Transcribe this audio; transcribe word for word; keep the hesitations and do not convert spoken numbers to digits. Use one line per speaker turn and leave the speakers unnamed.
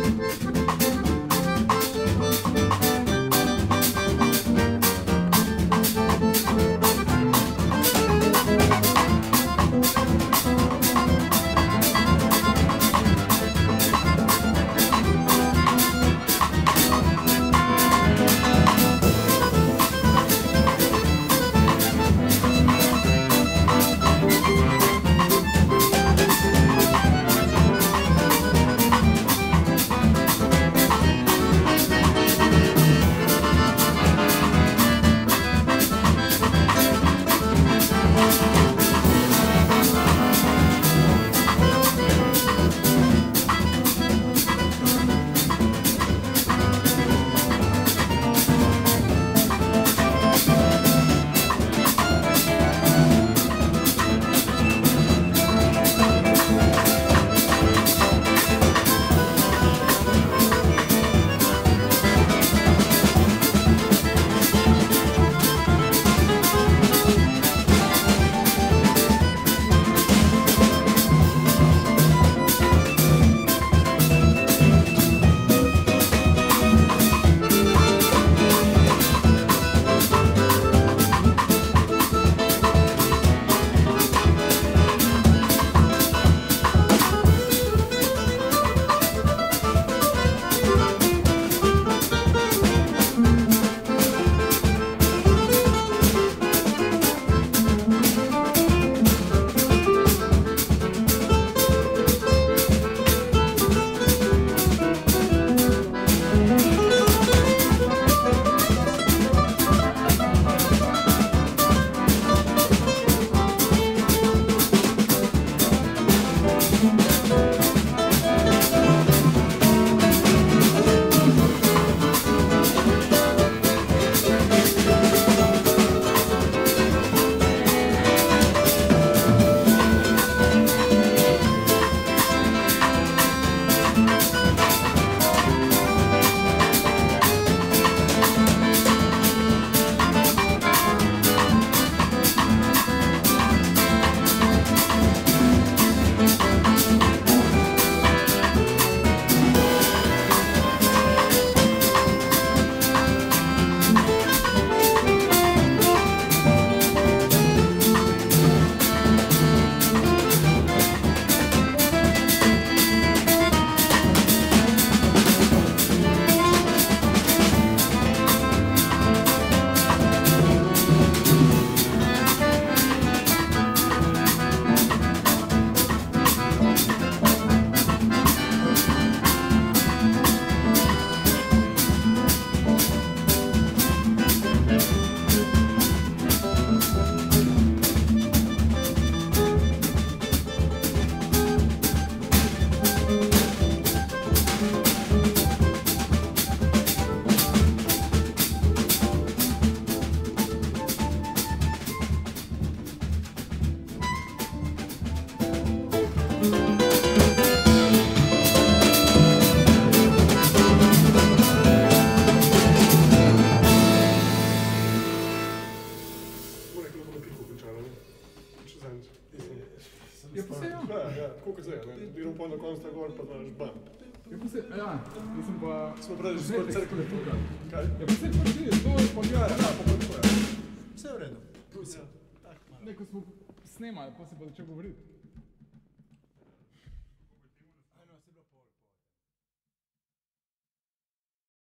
pa na koncu gor, pa znaš bam.
Ja, pa se, ja, mislim pa...
Smo pravi, že skoro crkve tukaj. Kaj?
Ja, pa se pa ti, to je pa gledaj.
Ja, pa pa to je.
Vse v redu.
Ja, tak malo.
Neko smo snemali, pa se pa začel govoriti.